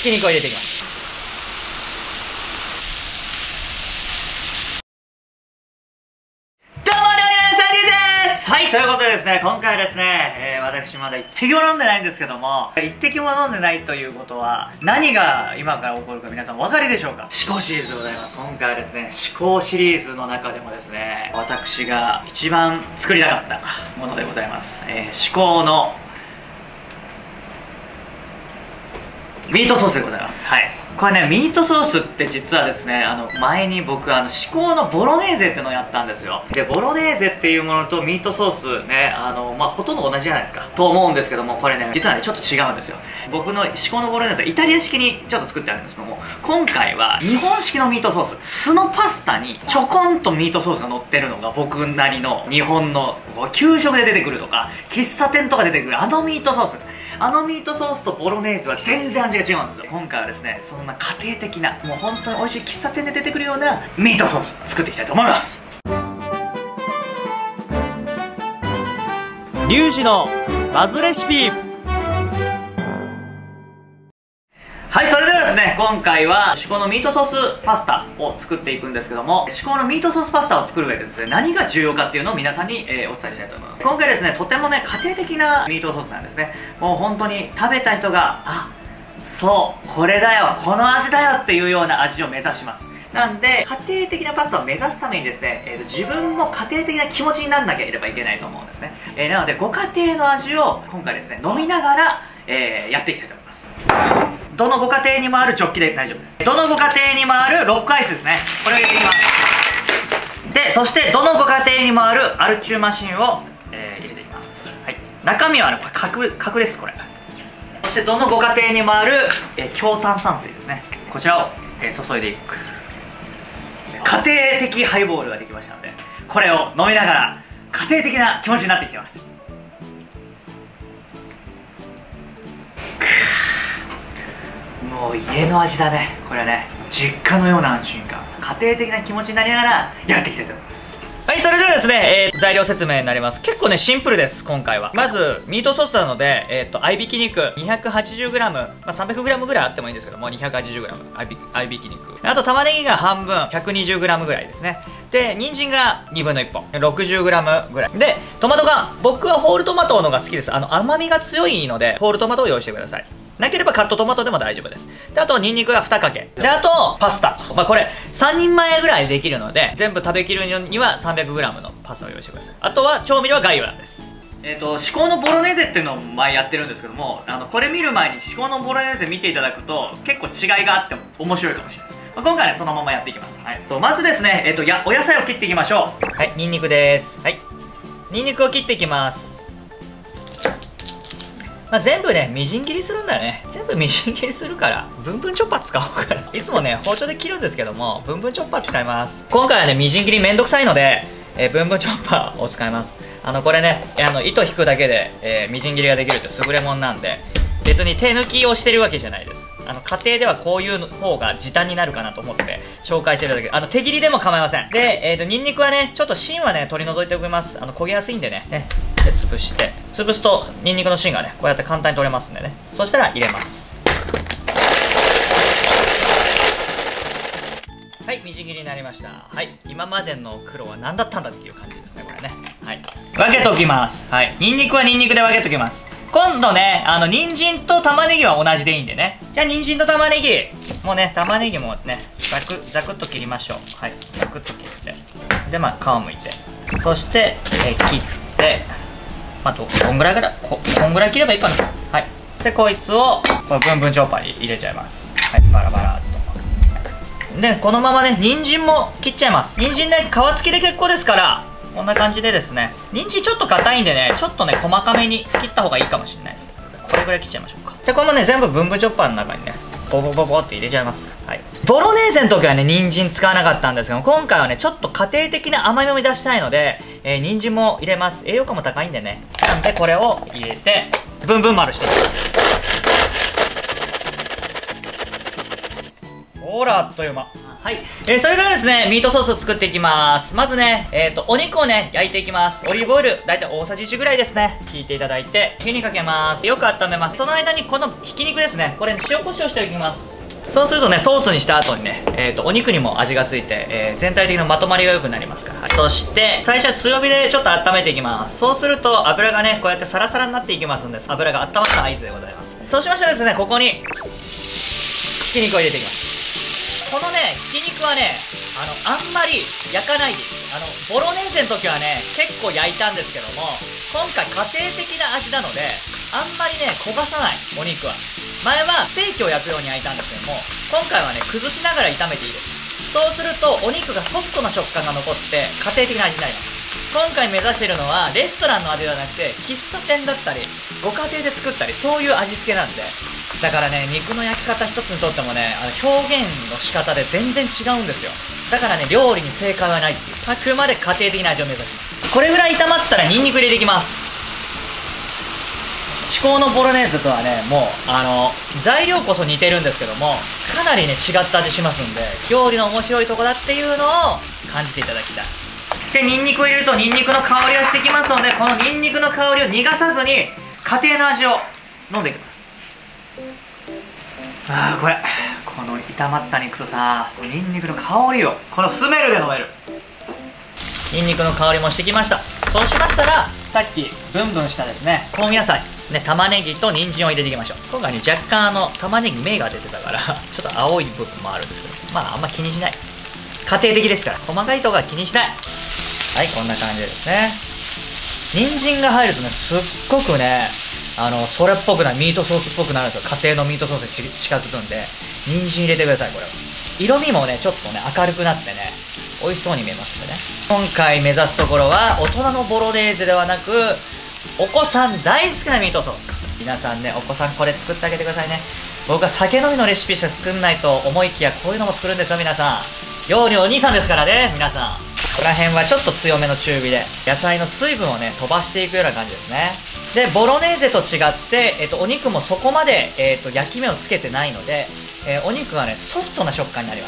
ひき肉を入れていきます。はい、ということでですね、今回はですね、私まだ一滴も飲んでないんですけども、一滴も飲んでないということは、何が今から起こるか皆さんお分かりでしょうか？思考シリーズでございます。今回はですね、思考シリーズの中でもですね、私が一番作りたかったものでございます。思考のミートソースでございます。はい。これね、ミートソースって実はですね、前に僕、思考のボロネーゼっていうのをやったんですよ。で、ボロネーゼっていうものとミートソースね、ほとんど同じじゃないですか。と思うんですけども、これね、実はね、ちょっと違うんですよ。僕の思考のボロネーゼはイタリア式にちょっと作ってあるんですけども、今回は日本式のミートソース。酢のパスタにちょこんとミートソースが乗ってるのが僕なりの日本の給食で出てくるとか、喫茶店とか出てくるミートソース。ミートソースとボロネーゼは全然味が違うんですよ。今回はですね、そんな家庭的な、もう本当に美味しい喫茶店で出てくるようなミートソース作っていきたいと思います。リュウジのバズレシピ。はい、それではですね、今回は至高のミートソースパスタを作っていくんですけども、至高のミートソースパスタを作る上でですね、何が重要かっていうのを皆さんに、お伝えしたいと思います。今回ですね、とてもね、家庭的なミートソースなんですね。もう本当に食べた人が、あ、そう、これだよ、この味だよっていうような味を目指します。なんで、家庭的なパスタを目指すためにですね、自分も家庭的な気持ちにならなければいけないと思うんですね。なので、ご家庭の味を今回ですね、飲みながら、やっていきたいと思います。どのご家庭にもあるジョッキで大丈夫です。どのご家庭にもあるロックアイスですね。これを入れていきます。で、そしてどのご家庭にもあるアルチューマシンを、入れていきます。はい。中身は角です、これ。そしてどのご家庭にもある、強炭酸水ですね。こちらを、注いでいく。家庭的ハイボールができましたので、これを飲みながら家庭的な気持ちになってきてます。もう家の味だね、これね。実家のような安心感、家庭的な気持ちになりながらやっていきたいと思います。はい、それではですね、材料説明になります。結構ね、シンプルです、今回は。まず、ミートソースなので、合いびき肉 280g、300g ぐらいあってもいいんですけども、280g、合いびき肉。あと、玉ねぎが半分、120g ぐらいですね。で、人参が2分の1本、60g ぐらい。で、トマト缶、僕はホールトマトのが好きです。甘みが強いので、ホールトマトを用意してください。なければカットトマトでも大丈夫です。で、あと、ニンニクが2かけ。で、あと、パスタ。これ、3人前ぐらいできるので、全部食べきるには 300g のパスタを用意してください。あとは、調味料は概要欄です。至高のボロネーゼっていうのを前やってるんですけども、これ見る前に至高のボロネーゼ見ていただくと、結構違いがあっても面白いかもしれないです。今回はね、そのままやっていきます。はい。まずですね、お野菜を切っていきましょう。はい、ニンニクです。はい。ニンニクを切っていきます。全部ね、みじん切りするんだよね。全部みじん切りするから、ブンブンチョッパー使おうかな。いつもね、包丁で切るんですけども、ブンブンチョッパー使います。今回はね、みじん切りめんどくさいので、ブンブンチョッパーを使います。これね、糸引くだけで、みじん切りができるって優れもんなんで、別に手抜きをしてるわけじゃないです。家庭ではこういう方が時短になるかなと思って紹介してるだけ。手切りでも構いません。で、ニンニクはね、ちょっと芯はね、取り除いておきます。焦げやすいんでね。で、潰して。潰すと、ニンニクの芯がね、こうやって簡単に取れますんでね。そしたら入れます。はい、みじん切りになりました。はい、今までの苦労は何だったんだっていう感じですね、これね。はい。分けておきます。はい。ニンニクはニンニクで分けておきます。今度ね、人参と玉ねぎは同じでいいんでね。じゃあ、人参と玉ねぎ。もうね、玉ねぎもね、ザクッと切りましょう。はい。ザクッと切って。で、皮むいて。そして、切って、あと、こんぐらい切ればいいかな。はい。で、こいつを、ブンブンチョッパーに入れちゃいます。はい。バラバラっと。で、このままね、人参も切っちゃいます。人参ね、皮付きで結構ですから、こんな感じでですね、人参ちょっと硬いんでね、ちょっとね、細かめに切った方がいいかもしれないです。これぐらい切っちゃいましょうか。で、これもね、全部ブンブンチョッパーの中にね、ボボボボって入れちゃいます。はい。ボロネーゼの時はね、人参使わなかったんですけど、今回はね、ちょっと家庭的な甘みを出したいので、人参も入れます。栄養価も高いんでね。なんで、これを入れて、ブンブン丸していきます。ほら、あっという間。 はい。それからですね、ミートソースを作っていきます。まずね、お肉をね、焼いていきます。オリーブオイル、だいたい大さじ1ぐらいですね。引いていただいて、火にかけます。よく温めます。その間にこのひき肉ですね、これ、塩コショウしておきます。そうするとね、ソースにした後にね、お肉にも味がついて、全体的なまとまりが良くなりますから。はい、そして、最初は強火でちょっと温めていきます。そうすると、油がね、こうやってサラサラになっていきますんで、油が温まった合図でございます。そうしましたらですね、ここに、ひき肉を入れていきます。このね、ひき肉はね、あんまり焼かないでいい。ボロネーゼの時はね、結構焼いたんですけども、今回家庭的な味なので、あんまりね、焦がさない、お肉は。前はステーキを焼くように焼いたんですけども、今回はね、崩しながら炒めていいです。そうすると、お肉がソフトな食感が残って、家庭的な味になります。今回目指しているのは、レストランの味ではなくて、喫茶店だったり、ご家庭で作ったり、そういう味付けなんで、だからね、肉の焼き方一つにとってもね、表現の仕方で全然違うんですよ。だからね、料理に正解はないっていう。あくまで家庭的な味を目指します。これぐらい炒まったらニンニク入れていきます。至高のボロネーゼとはね、もう、材料こそ似てるんですけども、かなりね、違った味しますんで、料理の面白いとこだっていうのを感じていただきたい。で、ニンニクを入れるとニンニクの香りがしてきますので、このニンニクの香りを逃がさずに、家庭の味を飲んでいきます。この炒まった肉とさ、ニンニクの香りをこのスメルで飲める。ニンニクの香りもしてきました。そうしましたら、さっきブンブンしたですね、香味野菜ね、玉ねぎと人参を入れていきましょう。今回ね、若干玉ねぎ芽が出てたからちょっと青い部分もあるんですけど、まああんま気にしない。家庭的ですから、細かいとこは気にしない。はい、こんな感じでですね、人参が入るとね、すっごくね、それっぽくない、ミートソースっぽくなるんですよ。家庭のミートソースに近づくんで、人参入れてください。これは色味もね、ちょっとね、明るくなってね、美味しそうに見えますんでね。今回目指すところは、大人のボロネーゼではなく、お子さん大好きなミートソース。皆さんね、お子さんこれ作ってあげてくださいね。僕は酒飲みのレシピしか作んないと思いきや、こういうのも作るんですよ、皆さん。料理のお兄さんですからね、皆さん。ここら辺はちょっと強めの中火で、野菜の水分をね、飛ばしていくような感じですね。で、ボロネーゼと違って、お肉もそこまで、焼き目をつけてないので、お肉がね、ソフトな食感になります。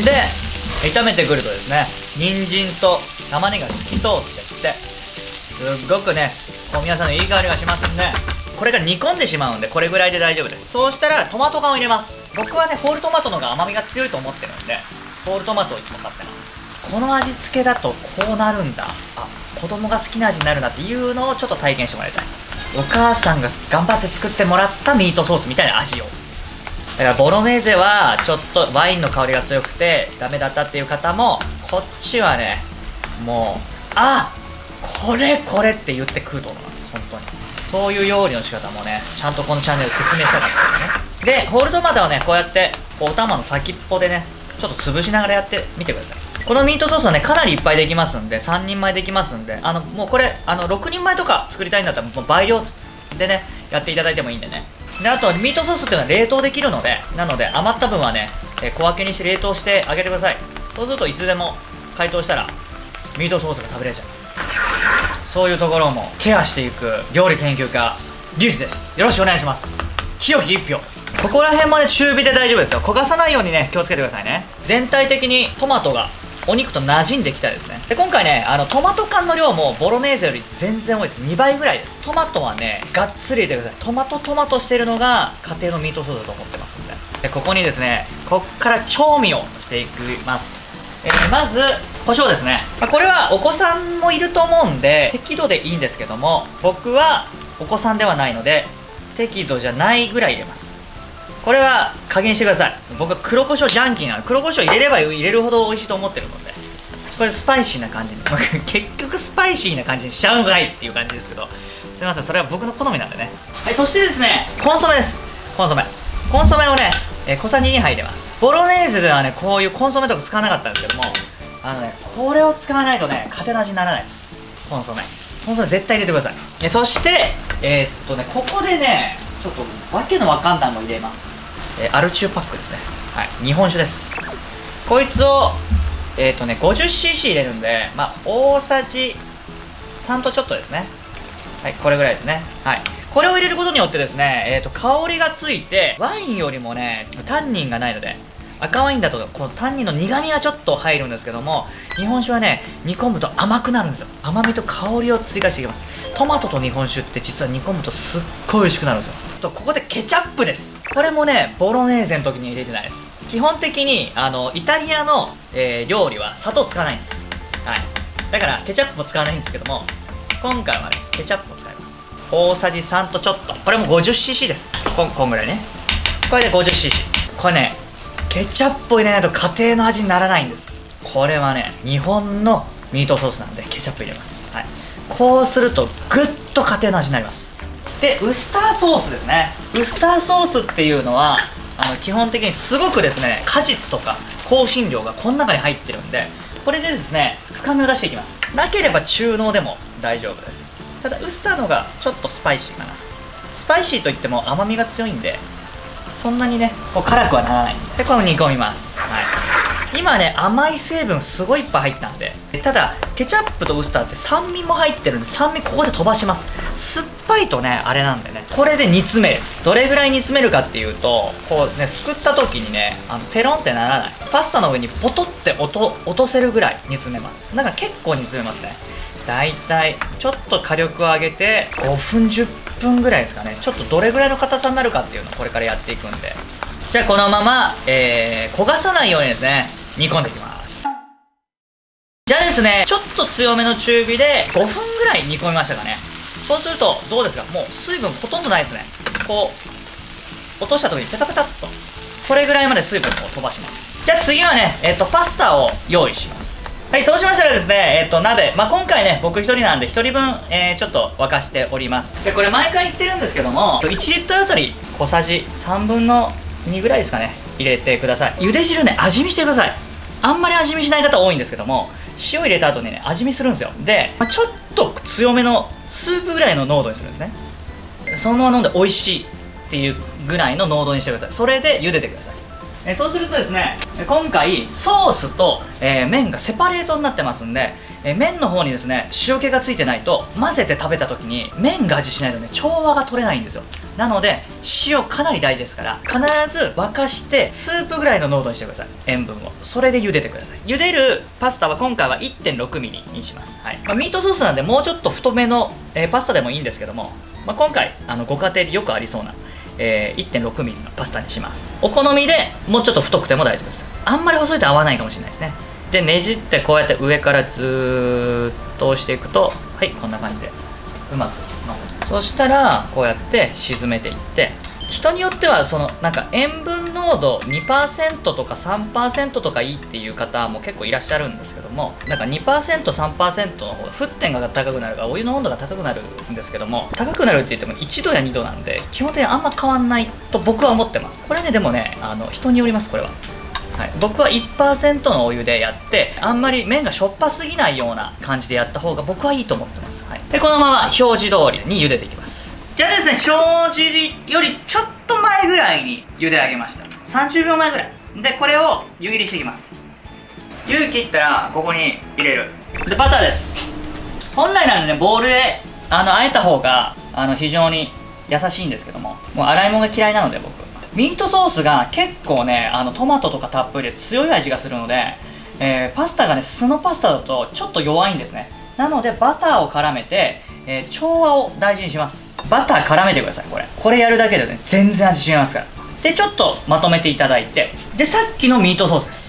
で、炒めてくるとですね、人参と玉ねぎが透き通ってって、すっごくね、皆さんのいい香りがしますんで、これが煮込んでしまうんで、これぐらいで大丈夫です。そうしたら、トマト缶を入れます。僕はね、ホールトマトの方が甘みが強いと思ってるんで、ホールトマトをいつも買ってます。この味付けだとこうなるんだ、子供が好きな味になるなっていうのをちょっと体験してもらいたい。お母さんが頑張って作ってもらったミートソースみたいな味を。だからボロネーゼはちょっとワインの香りが強くてダメだったっていう方も、こっちはね、もうこれって言って食うと思います。本当にそういう料理の仕方もね、ちゃんとこのチャンネルで説明したかったんでね。で、ホールトマトはね、こうやってお玉の先っぽでね、ちょっと潰しながらやってみてください。このミートソースはね、かなりいっぱいできますんで、3人前できますんで、もうこれ、6人前とか作りたいんだったら、もう倍量でね、やっていただいてもいいんでね。で、あと、ミートソースっていうのは冷凍できるので、なので、余った分はね、小分けにして冷凍してあげてください。そうするといつでも解凍したら、ミートソースが食べれちゃう。そういうところもケアしていく料理研究家、リュウスです。よろしくお願いします。清き一票。ここら辺まで中火で大丈夫ですよ。焦がさないようにね、気をつけてくださいね。全体的にトマトがお肉と馴染んできたらですね。で、今回ね、トマト缶の量もボロネーゼより全然多いです。2倍ぐらいです。トマトはね、がっつり入れてください。トマトしてるのが家庭のミートソースだと思ってますんで。で、ここにですね、こっから調味をしていきます。まず、胡椒ですね。これはお子さんもいると思うんで、適度でいいんですけども、僕はお子さんではないので、適度じゃないぐらい入れます。これは加減してください。僕は黒胡椒ジャンキーなの。黒胡椒入れれば入れるほど美味しいと思ってるので、これスパイシーな感じに結局スパイシーな感じにしちゃうんかいっていう感じですけど、すいません、それは僕の好みなんでね。はい、そしてですね、コンソメです。コンソメをね、小さじ2杯入れます。ボロネーゼではね、こういうコンソメとか使わなかったんですけども、これを使わないとね、家庭の味にならないです。コンソメ絶対入れてください。そしてここでね、ちょっとわけのわかんないのを入れます。アルチューパックですね。はい、日本酒です。こいつを50cc 入れるんで、大さじ3とちょっとですね。はい、これぐらいですね。はい、これを入れることによってですね、香りがついて、ワインよりもね、タンニンがないので、 赤ワインだとこのタンニンの苦みがちょっと入るんですけども、日本酒はね煮込むと甘くなるんですよ。甘みと香りを追加していきます。トマトと日本酒って実は煮込むとすっごい美味しくなるんですよ。とここでケチャップです。これもねボロネーゼの時に入れてないです。基本的にイタリアの、料理は砂糖使わないんです。はい、だからケチャップも使わないんですけども、今回はねケチャップを使います。大さじ3とちょっと、これも 50cc です。こんぐらいね。これで 50cc。 これねケチャップを入れないと家庭の味にならないんです。これはね日本のミートソースなんでケチャップ入れます。はい、こうするとぐっと家庭の味になります。でウスターソースですね。ウスターソースっていうのは基本的にすごくですね果実とか香辛料がこの中に入ってるんで、これでですね深みを出していきます。なければ中濃でも大丈夫です。ただウスターの方がちょっとスパイシーかな。スパイシーといっても甘みが強いんでそんなにねこう辛くはならないんで、これも煮込みます。はい、今ね甘い成分すごいいっぱい入ったんで、ただケチャップとウスターって酸味も入ってるんで、酸味ここで飛ばします。酸っぱいとねあれなんでね、これで煮詰める。どれぐらい煮詰めるかっていうと、こうねすくった時にねテロンってならない、パスタの上にポトって落とせるぐらい煮詰めます。だから結構煮詰めますね。だいたいちょっと火力を上げて5分10分ぐらいですかね。ちょっとどれぐらいの硬さになるかっていうのをこれからやっていくんで、じゃあこのまま、焦がさないようにですね煮込んでいきます。じゃあですねちょっと強めの中火で5分ぐらい煮込みましたかね。そうするとどうですか、もう水分ほとんどないですね。こう落とした時にペタペタっとこれぐらいまで水分を飛ばします。じゃあ次はね、パスタを用意します。はい、そうしましたらですね、鍋、今回ね、僕1人なんで1人分、ちょっと沸かしております。で、これ毎回言ってるんですけども、1リットルあたり小さじ3分の2ぐらいですかね、入れてください。茹で汁ね、味見してください。あんまり味見しない方多いんですけども、塩入れた後にね、味見するんですよ。で、ちょっと強めのスープぐらいの濃度にするんですね。そのまま飲んで美味しいっていうぐらいの濃度にしてください。それで茹でてください。そうするとですね今回ソースと、麺がセパレートになってますんで、麺の方にですね塩気がついてないと混ぜて食べた時に麺が味しないとね調和が取れないんですよ。なので塩かなり大事ですから、必ず沸かしてスープぐらいの濃度にしてください。塩分をそれで茹でてください。茹でるパスタは今回は 1.6 ミリにします。はい、ミートソースなんでもうちょっと太めの、パスタでもいいんですけども、今回ご家庭でよくありそうな1.6 ミリのパスタにします。お好みでもうちょっと太くても大丈夫です。あんまり細いと合わないかもしれないですね。でねじってこうやって上からずーっと押していくと、はいこんな感じでうまくの、そしたらこうやって沈めていって、人によってはそのなんか塩分濃度 2% とか 3% とかいいっていう方も結構いらっしゃるんですけども、なんか 2%、3% の方が沸点が高くなるからお湯の温度が高くなるんですけども、高くなるって言っても1度や2度なんで基本的にあんま変わんないと僕は思ってます。これねでもね人によります。これは、はい、僕は 1% のお湯でやって、あんまり麺がしょっぱすぎないような感じでやった方が僕はいいと思ってます。はい、でこのまま表示通りに茹でていきます。じゃあですね、表示よりちょっと前ぐらいに茹で上げました。30秒前ぐらいでこれを湯切りしていきます。湯切ったらここに入れる。でバターです。本来ならねボウルで和えた方が非常に優しいんですけども、もう洗い物が嫌いなので僕ミートソースが結構ねトマトとかたっぷりで強い味がするので、パスタがね素のパスタだとちょっと弱いんですね。なのでバターを絡めて、調和を大事にします。バター絡めてください。これやるだけでね全然味違いますから。でちょっとまとめていただいて、でさっきのミートソースです。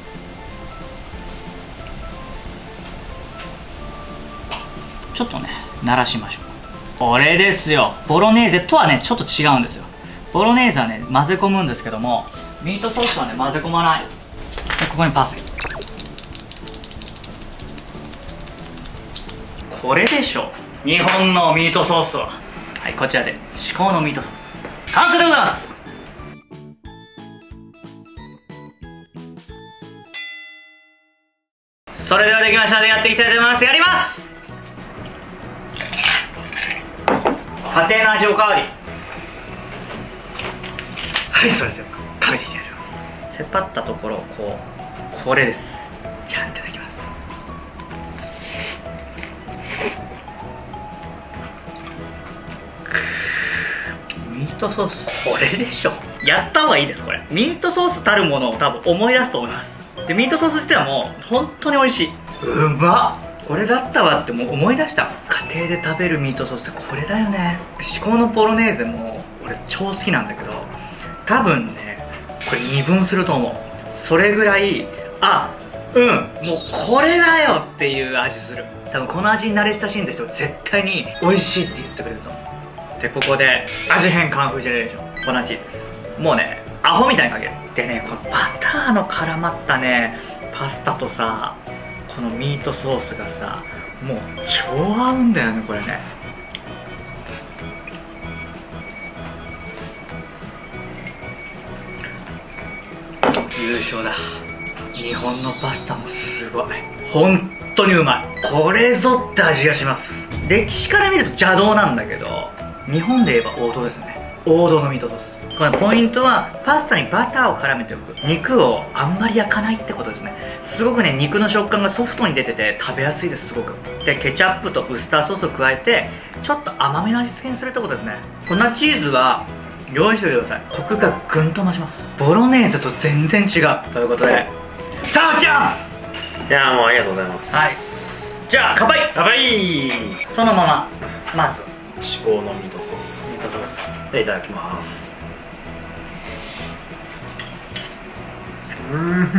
ちょっとね慣らしましょう。これですよ。ボロネーゼとはねちょっと違うんですよ。ボロネーゼはね混ぜ込むんですけども、ミートソースはね混ぜ込まない。でここにパセリ。これでしょ日本のミートソースは。はい、こちらで至高のミートソース完成でございます。それではできましたのでやっていきたいと思います。やります。家庭の味おかわり。はい、それでは食べていきたいと思います。せっぱったところをこれです。じゃあいただきます。ミートソース、これでしょ。やった方がいいです。これミートソースたるものを多分思い出すと思います。でミートソース自体はもう本当に美味しい。うまっ、これだったわってもう思い出した。家庭で食べるミートソースってこれだよね。至高のポロネーゼも俺超好きなんだけど、多分ねこれ二分すると思う。それぐらい、あ、もうこれだよっていう味する。多分この味に慣れ親しんだ人は絶対に美味しいって言ってくれると思う。でここで味変カンフージェネレーション粉チーズです。もうねアホみたいにかける。でねこのバターの絡まったねパスタとさ、このミートソースがさもう超合うんだよねこれね。優勝だ。日本のパスタもすごい本当にうまい。これぞって味がします。歴史から見ると邪道なんだけど、日本で言えば王道ですね。王道のミートソース。このポイントはパスタにバターを絡めておく。肉をあんまり焼かないってことですね。すごくね肉の食感がソフトに出てて食べやすいです。すごく。でケチャップとウスターソースを加えてちょっと甘めの味付けにするってことですね。粉チーズは用意しておいてください。コクがぐんと増します。ボロネーゼと全然違うということでスターチャンス。 いやもうありがとうございます。 はい、じゃあ乾杯。 乾杯。 そのまままず至高のミートソースミートソースでいただきます。う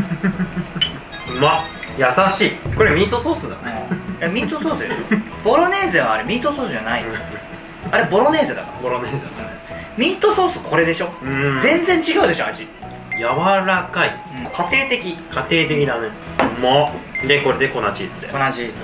まっ、優しい。これミートソースだね。 ミートソースでしょ。ボロネーゼはあれミートソースじゃないよ。あれボロネーゼだから。 ボロネーゼだね。 ミートソースこれでしょ。全然違うでしょ味。 柔らかい、 家庭的。 家庭的だね。うまっ。でこれで粉チーズで粉チーズ。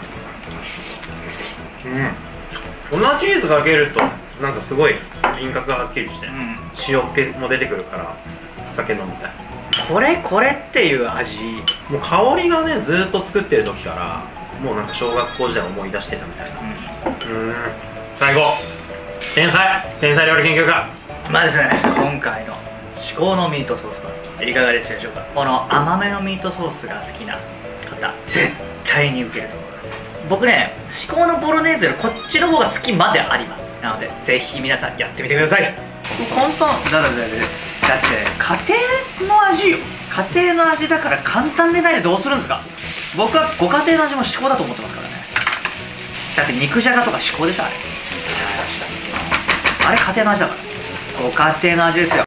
粉チーズかけるとなんかすごい輪郭がはっきりして、塩っ気も出てくるから酒飲みたい。 これっていう味。 もう香りがねずーっと作ってる時からもうなんか小学校時代思い出してたみたいな。最後天才料理研究家。 まあですね、今回の至高のミートソースパスタいかがでしたでしょうか。この甘めのミートソースが好きな方絶対にウケると思います。僕ね至高のボロネーゼよりこっちの方が好きまであります。なのでぜひ皆さんやってみてください。簡単だって家庭の味よ。家庭の味だから簡単でないでどうするんですか。僕はご家庭の味も至高だと思ってますからね。だって肉じゃがとか至高でしょあれ。あれ家庭の味だから。ご家庭の味ですよ。